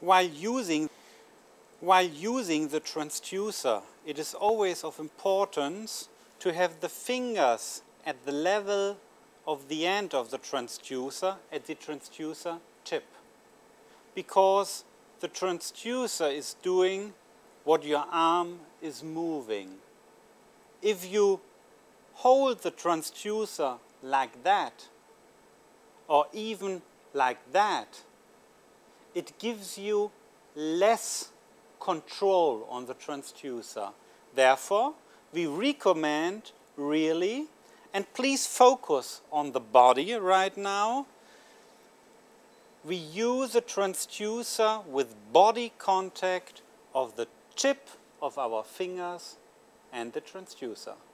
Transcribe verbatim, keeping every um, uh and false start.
While using, while using the transducer, it is always of importance to have the fingers at the level of the end of the transducer, at the transducer tip. Because the transducer is doing what your arm is moving. If you hold the transducer like that, or even like that, it gives you less control on the transducer. Therefore, we recommend really, and please focus on the body right now, we use a transducer with body contact of the tip of our fingers and the transducer.